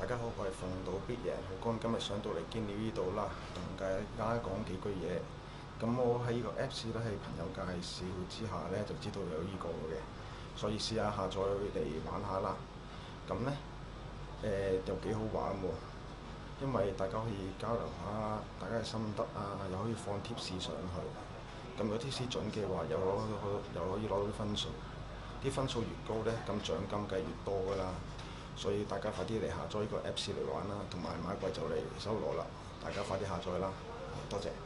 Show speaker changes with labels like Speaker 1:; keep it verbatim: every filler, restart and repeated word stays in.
Speaker 1: 大家好，我係鳳島必贏好哥，今日上到嚟堅料呢度啦，同大家講幾句嘢。咁我喺呢個 Apps 咧，喺朋友介紹之下咧，就知道有呢個嘅，所以試下下載嚟玩下啦。咁咧誒又幾好玩喎，因為大家可以交流下大家嘅心得啊，又可以放貼士上去。咁如果貼士準嘅話，又攞又可以攞到啲分數。啲分數越高咧，咁獎金梗係越多㗎啦。所以大家快啲嚟下載呢個 Apps 嚟玩啦，同埋買貴就嚟收攞啦！大家快啲下載啦，多謝。